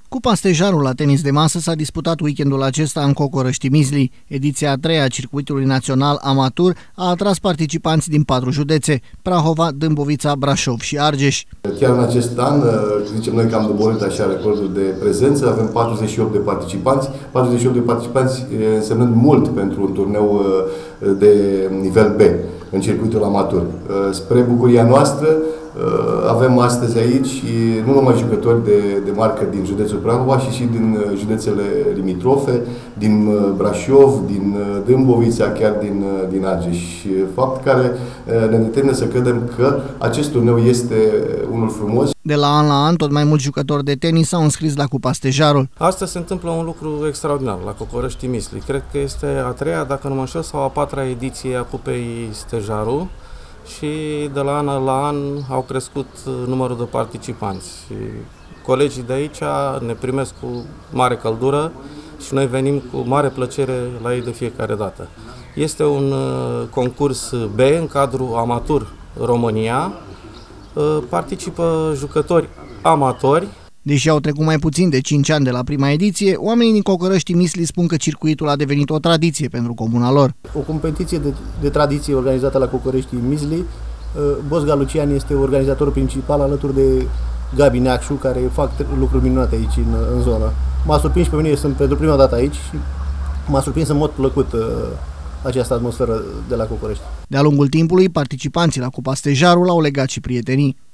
Cupa Stejarul la tenis de masă s-a disputat weekendul acesta în Cocorăști-Mizli. Ediția a treia a circuitului național amatur a atras participanți din 4 județe: Prahova, Dâmbovița, Brașov și Argeș. Chiar în acest an, zicem noi că am doborât așa recordul de prezență, avem 48 de participanți. 48 de participanți însemnând mult pentru un turneu de nivel B în circuitul amatur. Spre bucuria noastră, avem astăzi aici nu numai jucători de marcă din județul Prahova, ci și din județele limitrofe, din Brașov, din Dâmbovița, chiar din Argeș. Fapt care ne determină să credem că acest turneu este unul frumos. De la an la an, tot mai mulți jucători de tenis s-au înscris la Cupa Stejarul. Astăzi se întâmplă un lucru extraordinar la Cocorăști-Mizli. Cred că este a treia, dacă nu mă înșel, sau a patra ediție a Cupei Stejarul. Și de la an la an au crescut numărul de participanți. Și colegii de aici ne primesc cu mare căldură și noi venim cu mare plăcere la ei de fiecare dată. Este un concurs B în cadrul Amatur România. Participă jucători amatori. Deși au trecut mai puțin de 5 ani de la prima ediție, oamenii din Cocorăști-Mizli spun că circuitul a devenit o tradiție pentru comuna lor. O competiție de tradiție organizată la Cocorăști-Mizli. Bosga Lucian este organizatorul principal, alături de Gabi Neacșu, care fac lucruri minunate aici în zonă. M-a surprins pe mine, sunt pentru prima dată aici și m-a surprins în mod plăcut această atmosferă de la Cocorăști. De-a lungul timpului, participanții la Cupa Stejarul au legat și prietenii.